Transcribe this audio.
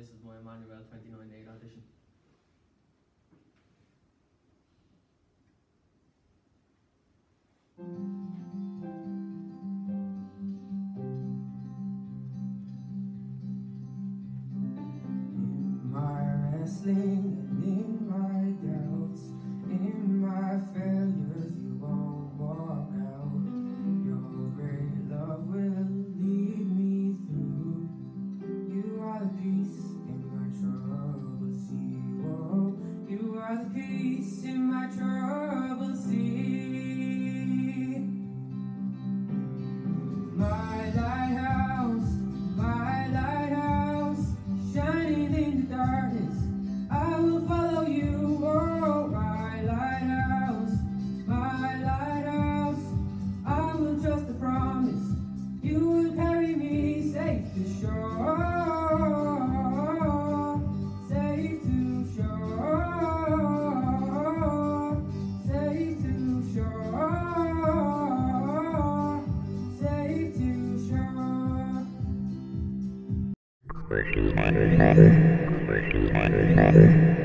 this is my Emmanuel 29-8 audition. In my wrestling and in my doubts, in my failures, you won't walk out. Your great love will lead me through. You are the peace in my troubled sea. Whoa, you are the peace in my troubled sea. My lighthouse, shining in the darkness, I will follow you. Oh, my lighthouse, I will trust the promise. You will carry me safe to shore, safe to shore, safe to shore, safe to shore.